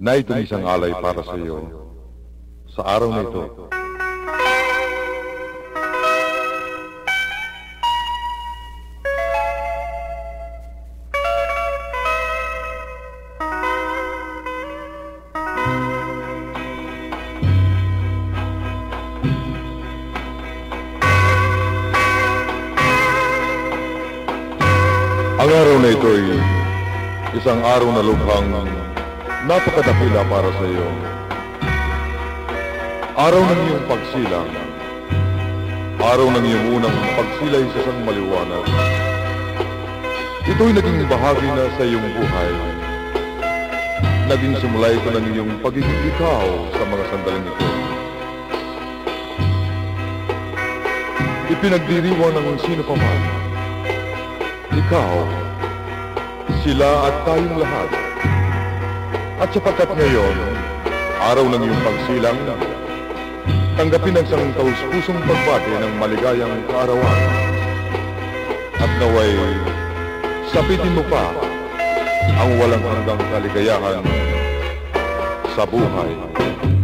na itong isang alay para sa iyo sa araw na ito. Ang araw na ito ay isang araw na lubhang napakadakila para sa iyo. Araw ng iyong pagsilang. Araw ng iyong unang pagsilay sa isang maliwanag. Ito'y naging bahagi na sa iyong buhay. Naging simula ito ng iyong pagiging ikaw sa mga sandaling ito. Ipinagdiriwang ng sino pa man. Ikaw, sila at tayong lahat. At sapagkat ngayon, araw ng iyong pagsilang, tanggapin ang isang taus-pusong pagbati ng maligayang kaarawan. At naway, sapitin mo pa ang walang hanggang kaligayahan sa buhay.